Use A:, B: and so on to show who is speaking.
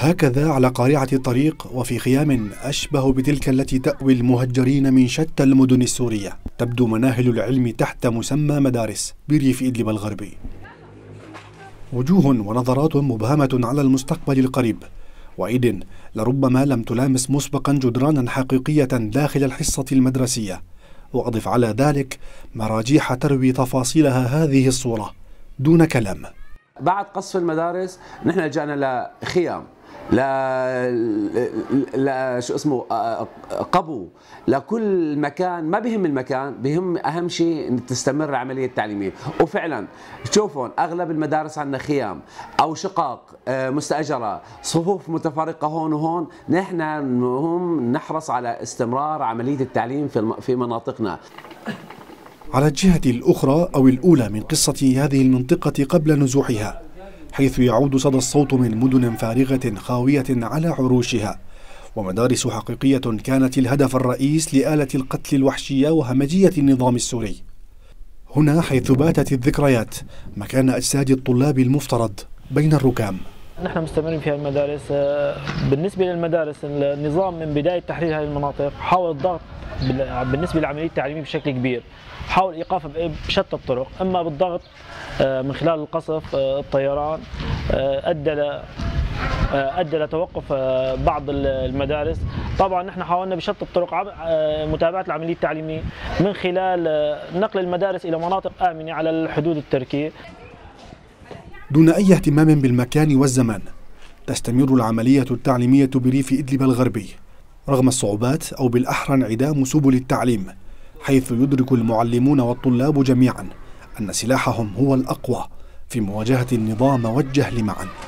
A: هكذا على قارعة الطريق وفي خيام أشبه بتلك التي تأوي المهجرين من شتى المدن السورية تبدو مناهل العلم تحت مسمى مدارس بريف إدلب الغربي. وجوه ونظرات مبهمة على المستقبل القريب، وإذن لربما لم تلامس مسبقا جدرانا حقيقية داخل الحصة المدرسية. وأضف على ذلك مراجيح تروي تفاصيلها هذه الصورة دون كلام.
B: بعد قصف المدارس نحن لجأنا لخيام، شو اسمه قبو، لكل مكان. ما بهم المكان، بهم اهم شيء ان تستمر العمليه التعليميه. وفعلا تشوفون اغلب المدارس عندنا خيام او شقق مستاجره، صفوف متفرقه هون وهون. نحن نحرص على استمرار عمليه التعليم في مناطقنا.
A: على الجهة الأخرى أو الأولى من قصة هذه المنطقة قبل نزوحها، حيث يعود صدى الصوت من مدن فارغة خاوية على عروشها، ومدارس حقيقية كانت الهدف الرئيس لآلة القتل الوحشية وهمجية النظام السوري. هنا حيث باتت الذكريات مكان أجساد الطلاب المفترض بين الركام.
C: نحن مستمرين في المدارس. بالنسبة للمدارس، النظام من بداية تحرير هذه المناطق حاول الضغط بالنسبة للعملية التعليمية بشكل كبير، حاول إيقافها بشتى الطرق، إما بالضغط من خلال القصف، الطيران، أدى لتوقف بعض المدارس. طبعا نحن حاولنا بشتى الطرق متابعة العملية التعليمية من خلال نقل المدارس إلى مناطق آمنة على الحدود التركية.
A: دون أي اهتمام بالمكان والزمان تستمر العملية التعليمية بريف إدلب الغربي رغم الصعوبات، أو بالأحرى انعدام سبل التعليم، حيث يدرك المعلمون والطلاب جميعا أن سلاحهم هو الأقوى في مواجهة النظام والجهل معا.